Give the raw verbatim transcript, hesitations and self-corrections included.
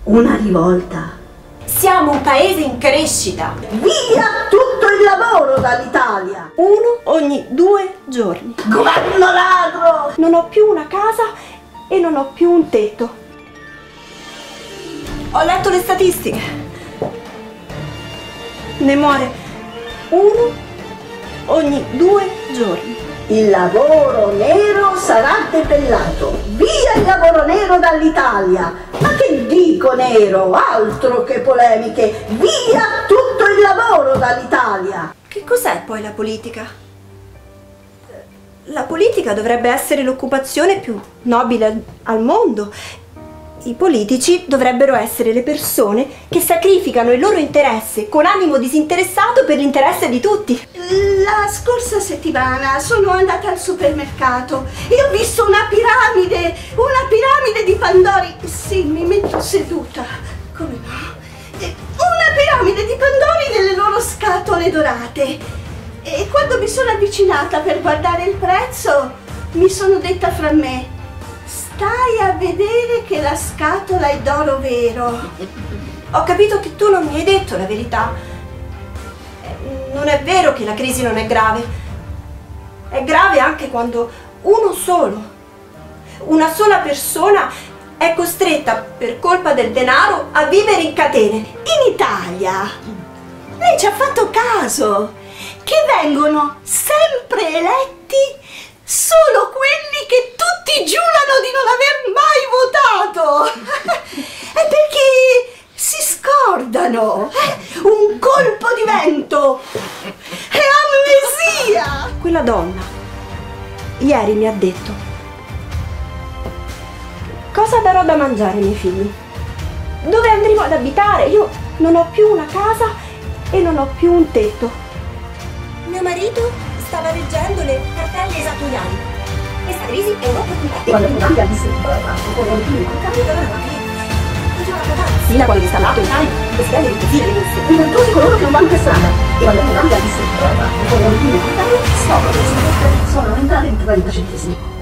Una rivolta. Siamo un paese in crescita. Via tutto il lavoro dall'Italia. Uno ogni due giorni. Governo ladro. Non ho più una casa e non ho più un tetto. Ho letto le statistiche. Ne muore uno ogni due giorni. Il lavoro nero sarà debellato. Via il lavoro nero dall'Italia. Ma che dico nero? Altro che polemiche. Via tutto il lavoro dall'Italia. Che cos'è poi la politica? La politica dovrebbe essere l'occupazione più nobile al mondo. I politici dovrebbero essere le persone che sacrificano il loro interesse con animo disinteressato per l'interesse di tutti. La scorsa settimana sono andata al supermercato e ho visto una piramide, una piramide di Pandori. Sì, mi metto seduta. Come no? Una piramide di Pandori nelle loro scatole dorate. E quando mi sono avvicinata per guardare il prezzo, mi sono detta fra me: stai a vedere che la scatola è d'oro vero. Ho capito che tu non mi hai detto la verità. Non è vero che la crisi non è grave. È grave anche quando uno solo, una sola persona è costretta per colpa del denaro a vivere in catene. In Italia, lei ci ha fatto caso che vengono sempre eletti solo quelli che tutti giurano di non aver mai votato. È perché si scordano. Un colpo di vento è amnesia. Quella donna ieri mi ha detto: cosa darò da mangiare ai miei figli? Dove andremo ad abitare? Io non ho più una casa e non ho più un tetto. Mio marito stava leggendo le cartelle esattoriali. Questa crisi è un'opportunità. Quando tu cambia di Sina quando è installato in Italia, questi anni di così all'inizio. I virtuosi coloro che non vanno per strada. E quando tu cambia di sono entrate in trenta centesimi.